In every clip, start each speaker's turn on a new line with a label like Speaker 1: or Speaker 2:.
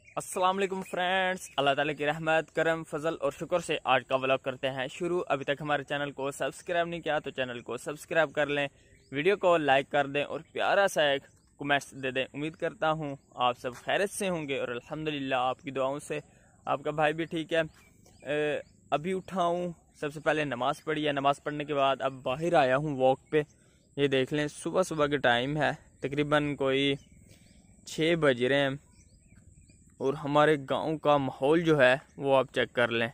Speaker 1: अस्सलाम वालेकुम फ्रेंड्स, अल्लाह ताला की रहमत करम फजल और शुक्र से आज का व्लॉग करते हैं शुरू। अभी तक हमारे चैनल को सब्सक्राइब नहीं किया तो चैनल को सब्सक्राइब कर लें, वीडियो को लाइक कर दें और प्यारा सा एक कमेंट्स दे दें। उम्मीद करता हूँ आप सब खैरियत से होंगे और अल्हम्दुलिल्लाह आपकी दुआओं से आपका भाई भी ठीक है। अभी उठा हूँ, सबसे पहले नमाज़ पढ़ी है, नमाज़ पढ़ने के बाद अब बाहर आया हूँ वॉक पे। ये देख लें, सुबह सुबह के टाइम है, तकरीबन कोई 6 बज रहे हैं और हमारे गांव का माहौल जो है वो आप चेक कर लें।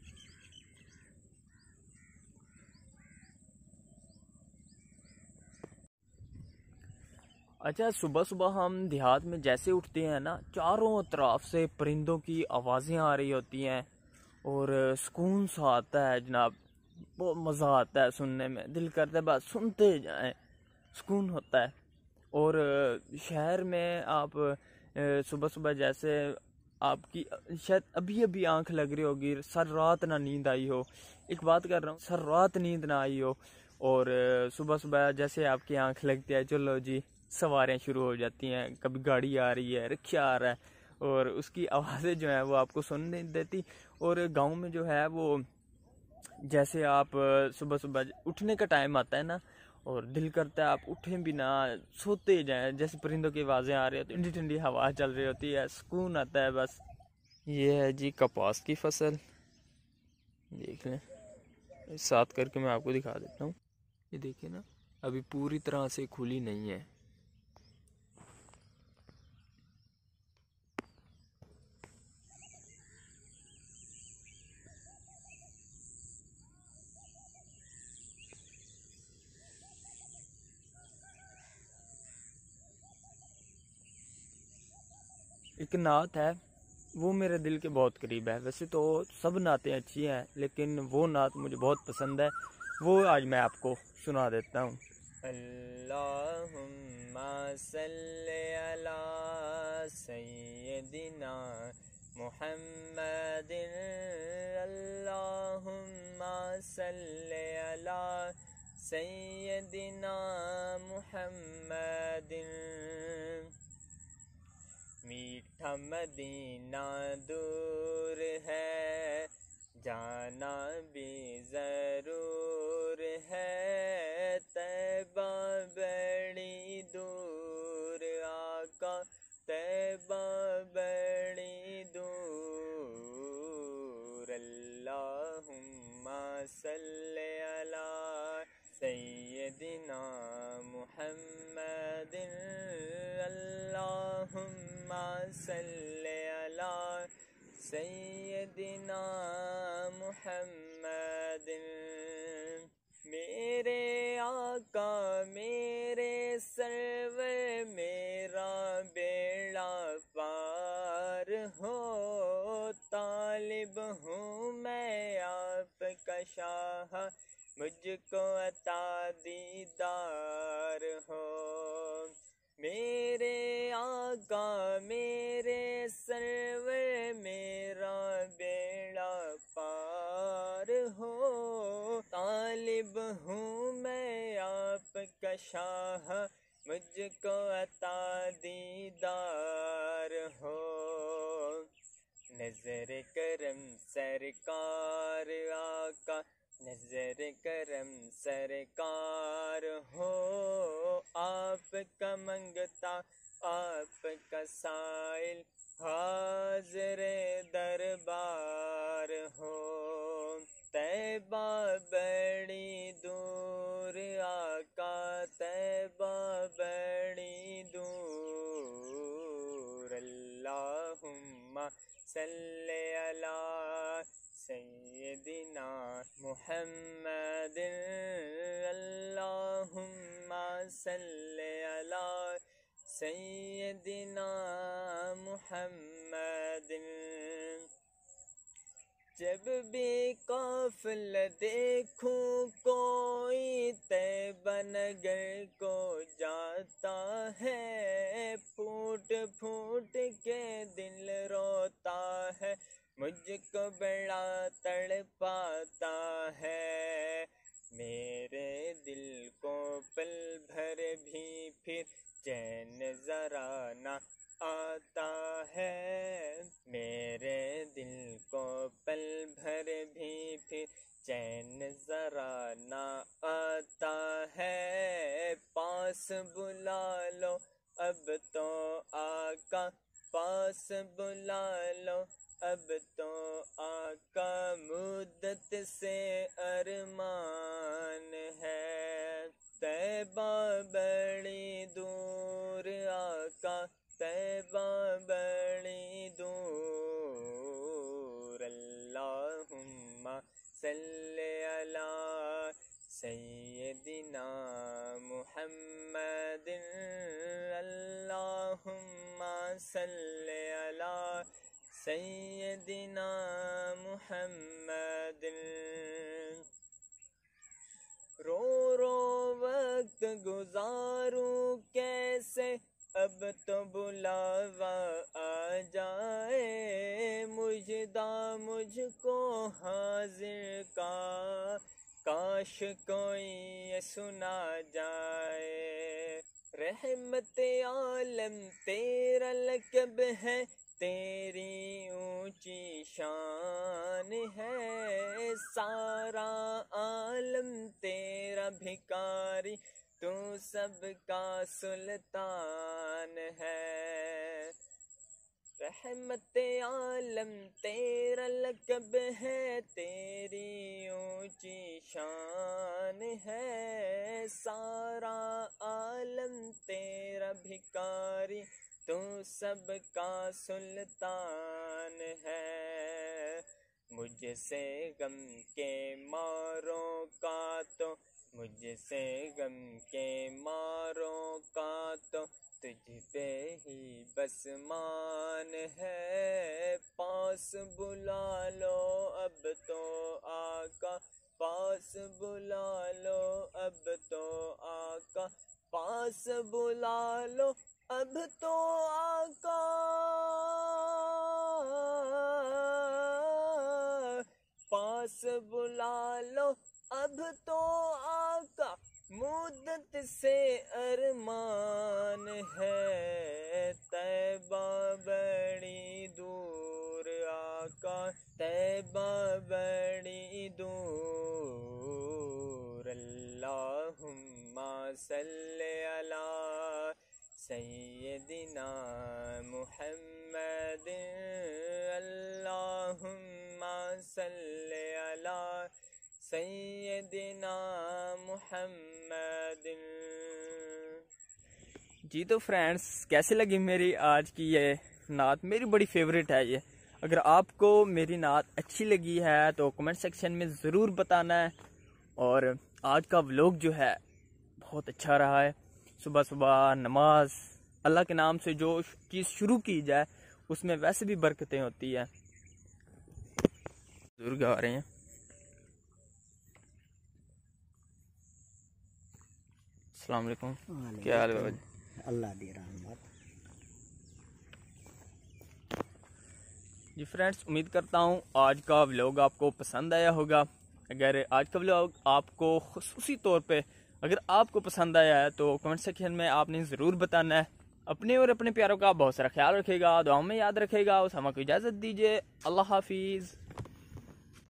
Speaker 1: अच्छा, सुबह सुबह हम देहात में जैसे उठते हैं ना, चारों तरफ से परिंदों की आवाज़ें आ रही होती हैं और सुकून सा आता है जनाब। बहुत मज़ा आता है सुनने में, दिल करता है बस सुनते जाएं, सुकून होता है। और शहर में आप सुबह सुबह जैसे आपकी शायद अभी अभी आंख लग रही होगी, सर रात ना नींद आई हो। एक बात कर रहा हूँ, सर रात नींद ना आई हो और सुबह सुबह जैसे आपकी आंख लगती है, चलो जी सवारियाँ शुरू हो जाती हैं, कभी गाड़ी आ रही है, रिक्शा आ रहा है और उसकी आवाज़ें जो है वो आपको सुन नहीं देती। और गांव में जो है वो जैसे आप सुबह सुबह उठने का टाइम आता है ना और दिल करता है आप उठें भी ना, सोते जाएं। जैसे परिंदों की आवाज़ें आ रही होती, ठंडी ठंडी हवा चल रही होती है, सुकून आता है बस। ये है जी कपास की फसल, देख लें, साथ करके मैं आपको दिखा देता हूँ। ये देखिए ना, अभी पूरी तरह से खुली नहीं है। एक नात है, वो मेरे दिल के बहुत करीब है। वैसे तो सब नातें अच्छी हैं लेकिन वो नात मुझे बहुत पसंद है, वो आज मैं आपको सुना देता हूँ। अल्लाहुम्मा सल्ली अला सय्यदिना मुहम्मदिन, अल्लाहुम्मा सल्ली अला सय्यदिना मुहम्मदिन। मीठा मदीना दूर है, जाना भी ज़रूर है, तैबा बड़ी दूर आका, तैबा बड़ी दूर। अल्लाहुम्मा सल्ली अला सय्यदिना मुहम्मदिन, अल्लाहुम्मा सल्ली अला सय्यदिना मुहम्मदिन। मेरे आका मेरे सरवर, मेरा बेड़ा पार हो, तालिब हूँ मैं आपका शाह, मुझको अता दीदार हो। मेरे आका मेरे सरवर, मेरा बेड़ा पार हो, तालिब हूँ मैं आपका शाह, मुझको अता दीदार हो। नजर करम सरकार आका, नजर करम सरकार हो, आपका मंगता आपका साइल, हाज़िर दरबार हो। तैबा बड़ी दूर आका, तैबा बड़ी दूर। अल्लाहुम्मा सल्ली अला सय्यदिना मुहम्मदिन, अल्लाहुम्मा सल्ली अला सय्यदिना मुहम्मदिन। जब भी काफिला देखूं कोई तैबा नगर को जाता है, फूट फूट के दिल रोता है, मुझको बड़ा तड़पाता है। मेरे दिल को पल भर भी फिर चैन जरा ना आता है, बुला लो अब तो आका, पास बुला लो अब तो आका, मुद्दत से अरमान है। तैबा बड़ी दूर आका, तैबा बड़ी दूर, अल्लाहुम्मा सल्ले अला सय्यदिना मुहम्मदिन, अल्लाहुम्मा सल्ले अला सय्यदिना मुहम्मदिन। रो रो वक्त गुजारूं कैसे, अब तो बुलावा आ जाए, मुजदा मुझको हाजिर का, काश कोई ये सुना जाए। रहमत आलम तेरा लक़ब है, तेरी ऊंची शान है, सारा आलम तेरा भिखारी, तू सबका सुल्तान है। रहमत आलम तेरा लक़ब है, तेरी ऊंची शान है, सारा आलम तेरा भिखारी, तू सबका सुल्तान है। मुझसे गम के मारों का तो, मुझसे गम के मारों का तो, तुझ पे ही बस मान है। पास बुला लो अब तो आका, पास बुला लो अब तो आका, पास बुला लो अब तो आका, पास बुला लो अब तो आका, मुद्दत से अरमान है। तैबा बड़ी दूर आका, तैबा बड़ी दूर, अल्लाहुम्मा सल्ले अला सय्यदिना मुहम्मदिन, अल्लाहुम्मा सल्ले अला सय्यदिना मुहम्मदिन। जी तो फ्रेंड्स, कैसे लगी मेरी आज की ये नात? मेरी बड़ी फेवरेट है ये। अगर आपको मेरी नात अच्छी लगी है तो कमेंट सेक्शन में ज़रूर बताना है। और आज का व्लॉग जो है बहुत अच्छा रहा है। सुबह सुबह नमाज, अल्लाह के नाम से जो चीज़ शुरू की जाए उसमें वैसे भी बरकतें होती है। ज़रूर गा रहे हैं। अस्सलाम वालेकुम, क्या हाल है बाबा जी?
Speaker 2: अल्लाह दी रहमत।
Speaker 1: जी फ्रेंड्स, उम्मीद करता हूँ आज का व्लॉग आपको पसंद आया होगा। अगर आज का व्लॉग आपको खुसूसी तौर पे अगर आपको पसंद आया है तो कमेंट सेक्शन में आपने ज़रूर बताना है। अपने और अपने प्यारों का बहुत सारा ख्याल रखेगा, दुआओं में याद रखेगा। उस हमें को इजाज़त दीजिए। अल्लाह हाफिज़।